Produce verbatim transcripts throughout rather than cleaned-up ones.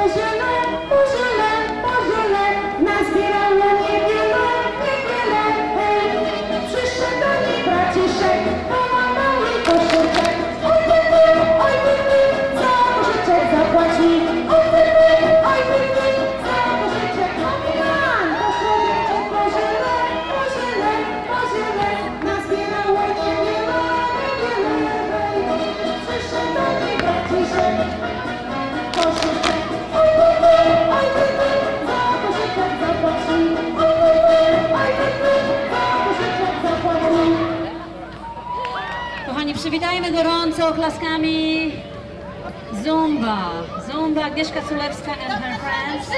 Kochani, przywitajmy gorąco oklaskami Zumba. Zumba, Agnieszka Sulewska and her friends.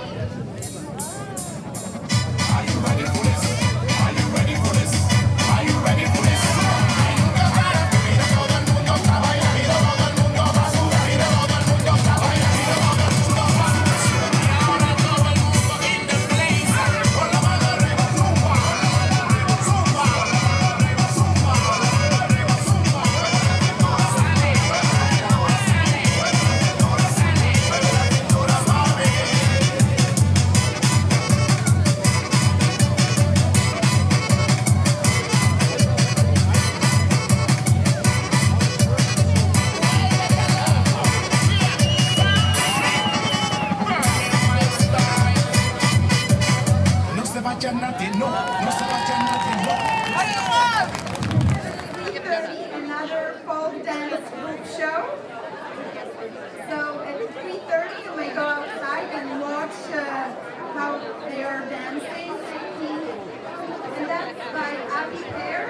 Another folk dance group show. So at three thirty you may go outside and watch uh, how they are dancing. And that's by Abby Pear.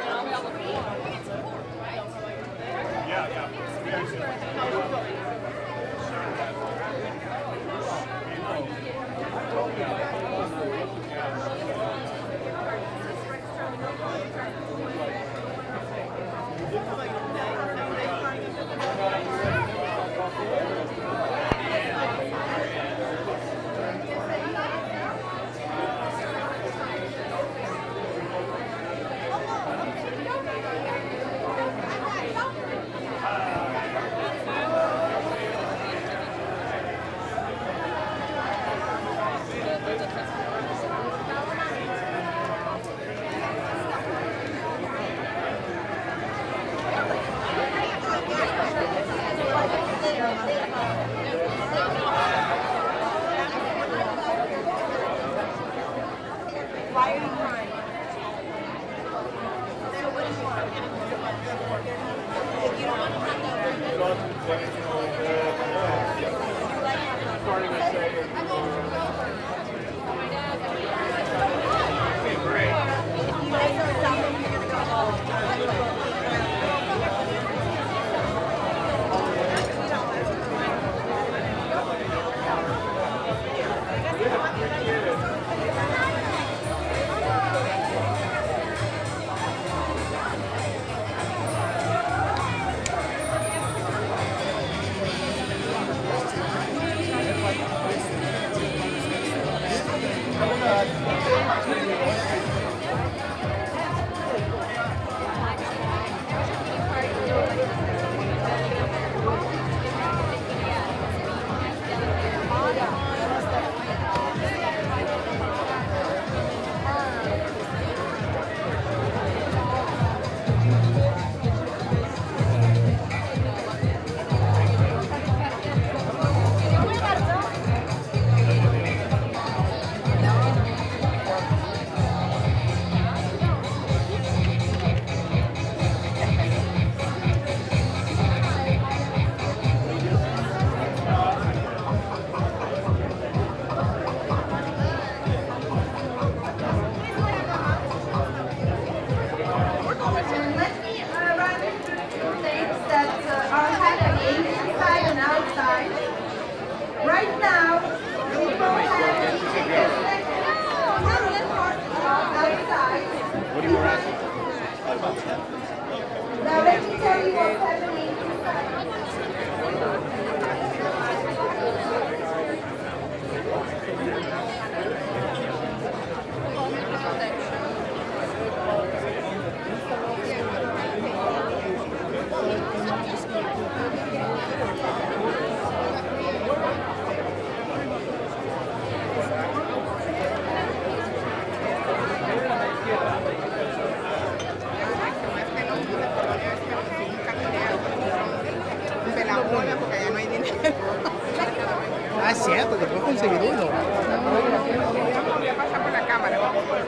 Yeah, yeah. ahora porque ya no hay dinero. Ah, es cierto, te puedes conseguir uno. Voy a pasar por la cámara.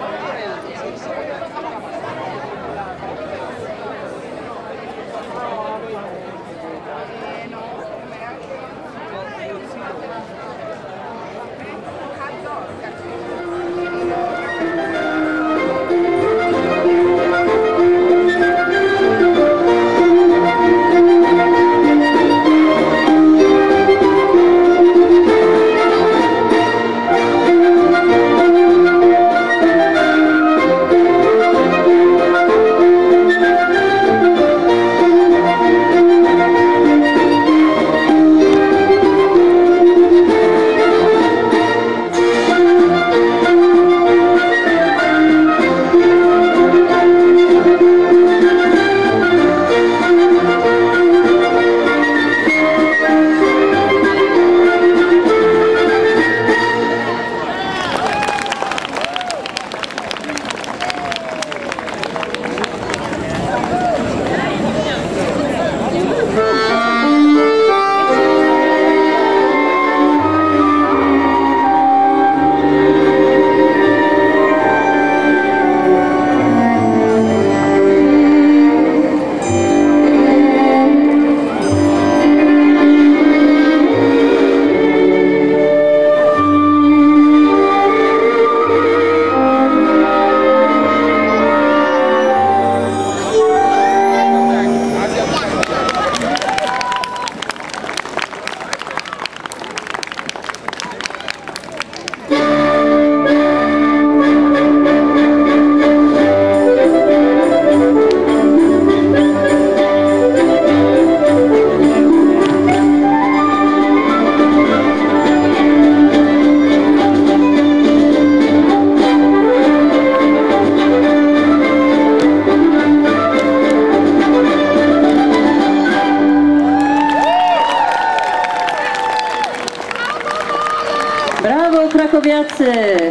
Brawo, krakowiacy!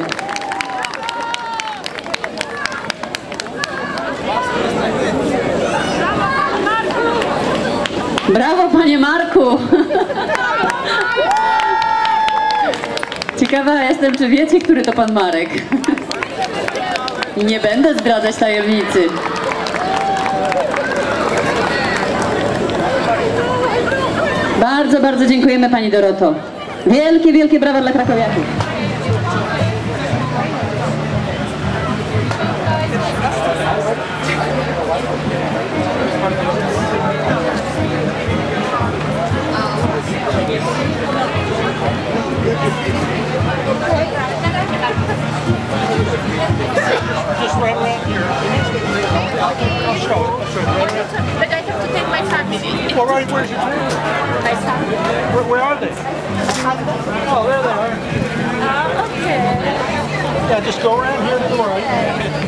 Brawo, panie Marku! Ciekawa jestem, czy wiecie, który to pan Marek. I nie będę zdradzać tajemnicy. Bardzo, bardzo dziękujemy pani Doroto. Wielkie, wielkie brawa dla krakowiaków. Just right around here. I'll show it. But I have to take my family. Well, right, where's your family? My family. Where, where are they? Oh, there they are. Ah, okay. Yeah, just go around here to the right.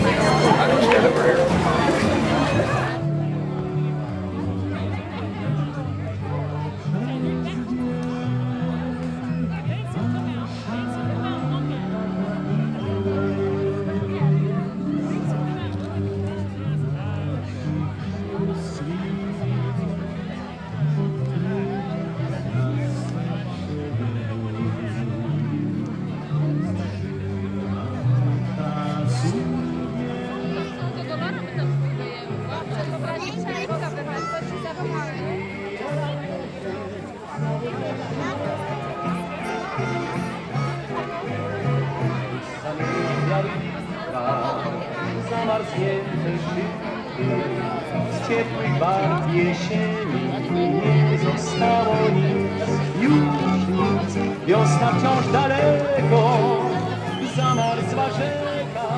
Zamarznięte szybki, z ciepłych barw jesieni nie zostało nic, już nic. Wiosna wciąż daleko, zamarzła rzeka.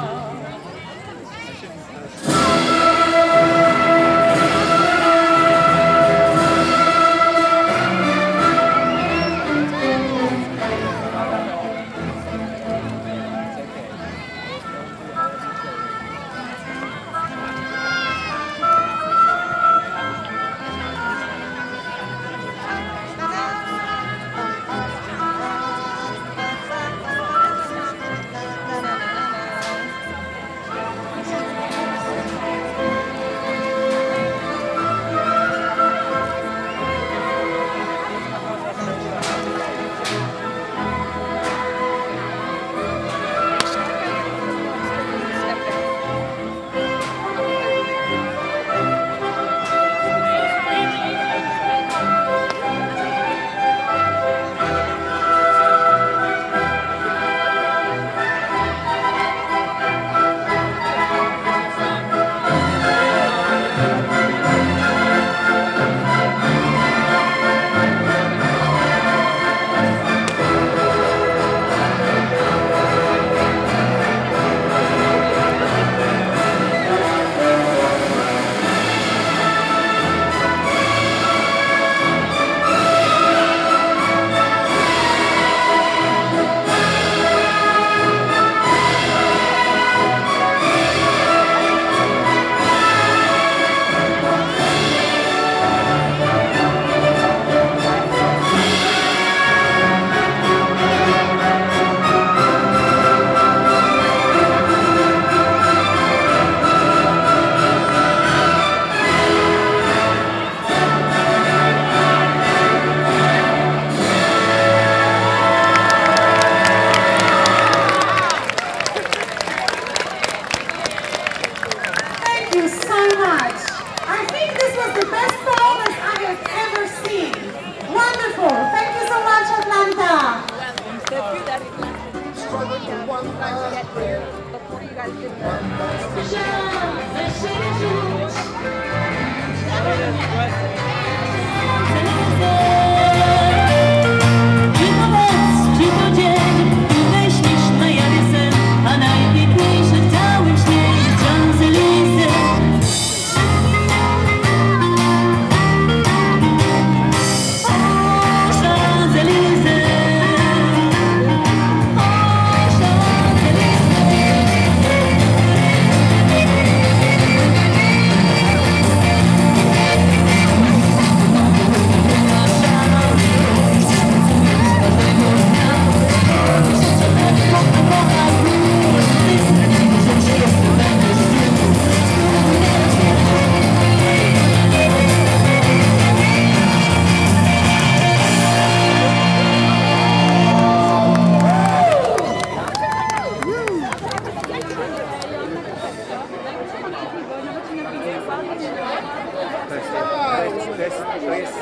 To jest, to jest, to jest, to jest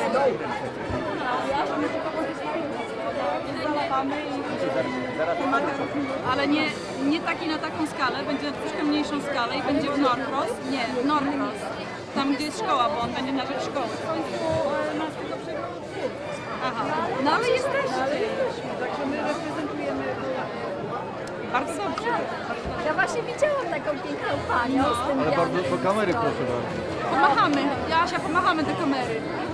Ale nie, nie taki na taką skalę, będzie na troszkę mniejszą skalę i będzie w Norcross. Nie, w Norcross. Tam gdzie jest szkoła, bo on będzie na rzecz szkoły. W końcu nas tego przeglądu. Aha, no ale jesteście. Także my reprezentujemy. Bardzo dobrze. Ja właśnie widziałam taką piękną panią z tym ale bardzo do kamery, proszę bardzo. Pomachamy, Joasia, pomachamy do kamery.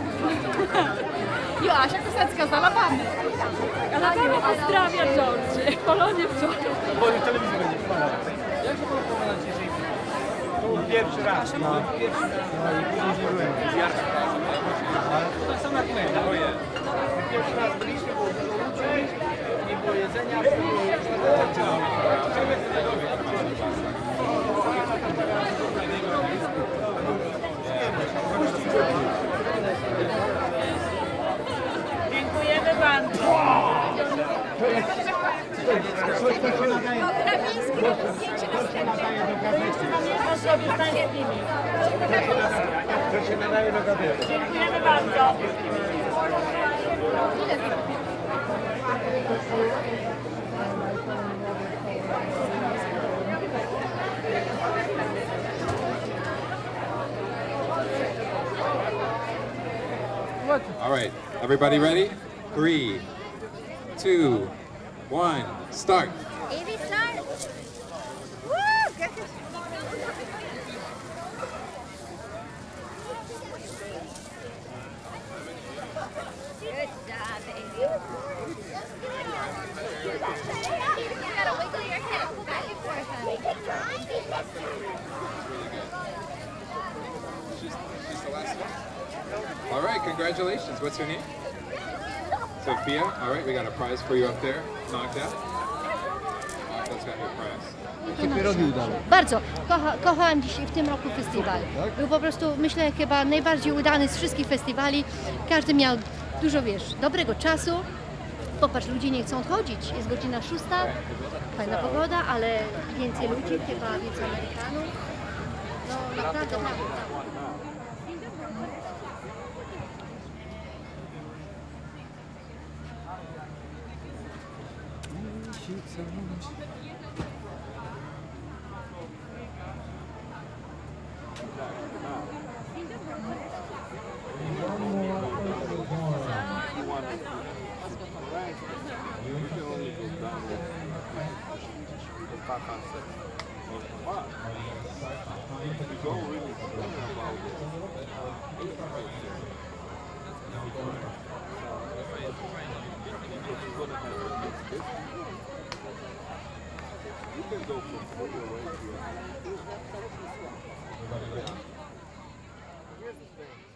Joasia Kosecka, zalapamy. Aniu, pozdrawia Georgie. Polonie wczoraj. Bo już telewizji będzie. Jak się podoba na dzisiaj? To pierwszy raz. No. Pierwszy raz. No i później nie byłem. Ale to tak samo jak my. Pierwszy raz byliśmy, było dużo ludzi, nie było jedzenia, było Dziękujemy bardzo. To się nadaje do gazety. Dziękujemy bardzo. All right, everybody ready? Three, two, one, start. Evie, start. Woo! Good. Good job, baby. You gotta wiggle your head back and forth, honey. She's, she's the last one. All right, congratulations. What's her name? Sophia. All right, we got a prize for you up there. Magda. Magda's got your prize. Pierogi udane. Bardzo. Kocha, kochałam dzisiaj w tym roku festiwal. Był po prostu, myślę, chyba najbardziej udany z wszystkich festiwali. Każdy miał dużo, wiesz, dobrego czasu. Popatrz, ludzie nie chcą odchodzić. Jest godzina szósta, fajna pogoda, ale więcej ludzi, chyba więcej Amerykanów. No naprawdę, naprawdę. You can go from further away to your... Here's the thing.